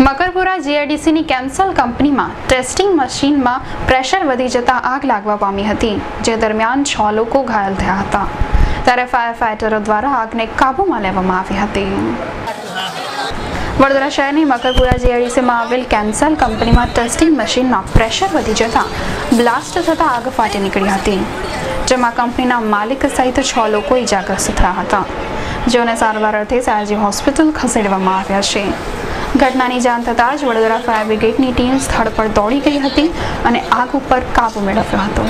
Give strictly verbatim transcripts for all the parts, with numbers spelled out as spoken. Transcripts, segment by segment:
મકરપુરા જીઆઈડીસીની કેમ્સલ કંપનીમાં ટેસ્ટિંગ મશીનમાં પ્રેશર વધી જતા આગ લાગવા પામી હતી, જે દરમિયાન છ લોકો ઘાયલ થયા હતા, ત્યારે ફાયર ફાઇટરો દ્વારા આગને કાબૂમાં લેવામાં આવી હતી. વડોદરા શહેરની મકરપુરા જીઆઈડીસીમાં આવેલ કેમ્સલ કંપનીમાં ટેસ્ટિંગ મશીનમાં પ્રેશર વધી જતા બ્લાસ્ટ થતા આગ ફાટી નીકળી હતી, જેમાં કંપનીના માલિક સહિત છ લોકો ઇજાગ્રસ્ત થયા હતા, જેઓને સારવાર અર્થે સયાજી હોસ્પિટલ ખસેડવામાં આવ્યા છે. ઘટનાની જાણ થતાં જ વડોદરા ફાયર બ્રિગેડની ટીમ સ્થળ પર દોડી ગઈ હતી અને આગ ઉપર કાબૂ મેળવ્યો હતો.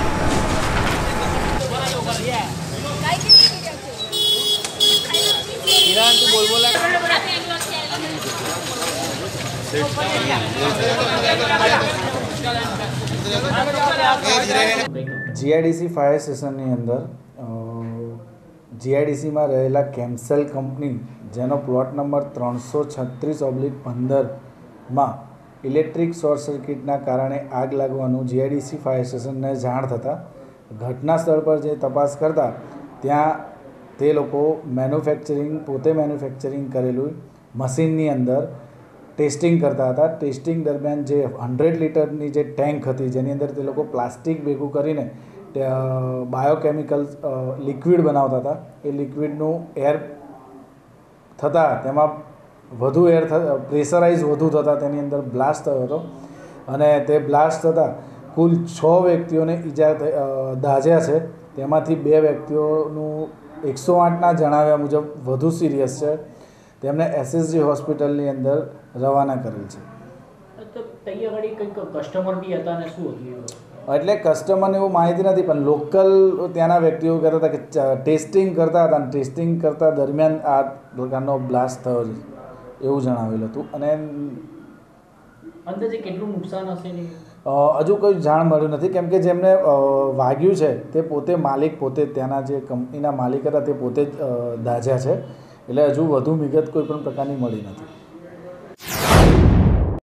જીઆઈડીસી ફાયર સ્ટેશનની અંદર જીઆઈડીસીમાં રહેલા કેમ્સલ કંપની, જેનો પ્લોટ નંબર ત્રણસો છત્રીસ ઓબ્લિક પંદરમાં ઇલેક્ટ્રિક શોર્ટ સર્કિટના કારણે આગ લાગવાનું જીઆઈડીસી ફાયર સ્ટેશનને જાણ થતાં ઘટના સ્થળ પર જે તપાસ કરતાં ત્યાં તે લોકો મેન્યુફેક્ચરિંગ પોતે મેન્યુફેક્ચરિંગ કરેલું મશીનની અંદર ટેસ્ટિંગ કરતા હતા. ટેસ્ટિંગ દરમિયાન જે હંડ્રેડ લીટરની જે ટેન્ક હતી, જેની અંદર તે લોકો પ્લાસ્ટિક ભેગું કરીને બાયોકેમિકલ લિક્વિડ બનાવતા હતા, એ લિક્વિડનું એર થતાં તેમાં વધુ એર પ્રેશરાઇઝ વધુ થતાં તેની અંદર બ્લાસ્ટ થયો હતો અને તે બ્લાસ્ટ થતાં કુલ છ વ્યક્તિઓને ઈજા દાઝ્યા છે. તેમાંથી બે વ્યક્તિઓનું એકસો આઠના જણાવ્યા મુજબ વધુ સિરિયસ છે. તેમને એસએસજી હોસ્પિટલની અંદર રવાના કરેલ છે. કસ્ટમર બી હતા ને શું હતું? એટલે કસ્ટમરને એવું માહિતી નથી, પણ લોકલ ત્યાંના વ્યક્તિઓ કહેતા હતા કે ટેસ્ટિંગ કરતા હતા અને ટેસ્ટિંગ કરતા દરમિયાન આ પ્રકારનો બ્લાસ્ટ થયો છે એવું જણાવેલું હતું. અને અંદાજે કેટલું નુકસાન હશે? હજુ કોઈ જાણ મળ્યું નથી, કેમ કે જેમને વાગ્યું છે તે પોતે માલિક પોતે ત્યાંના જે કંપનીના માલિક હતા તે પોતે જ દાઝ્યા છે, એટલે હજુ વધુ વિગત કોઈ પણ પ્રકારની મળી નથી.